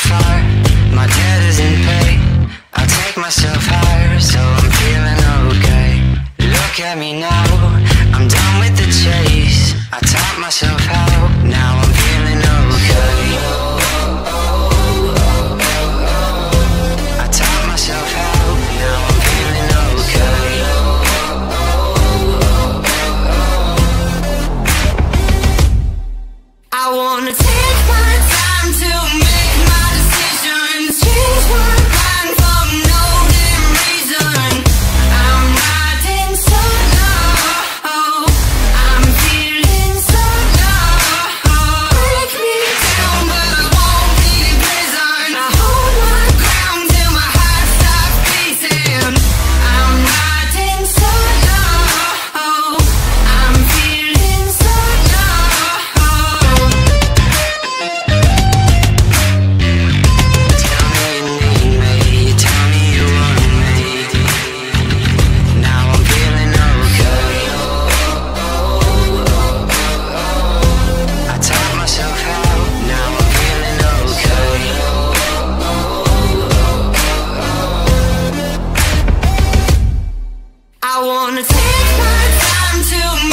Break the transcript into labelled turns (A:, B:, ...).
A: far, my debt isn't paid. I'll take myself higher, so I'm feeling okay. Look at me now, I'm done with the chase. I taught myself how, now I'm feeling okay. I taught myself how, now I'm feeling okay. I wanna take my time to make my decisions, change my mind for no damn reason. I'm riding solo, I'm feeling so low. Break me down but I won't be in prison. I hold my ground till my heart stops beating. I'm riding solo, I'm feeling so low. I wanna take my time to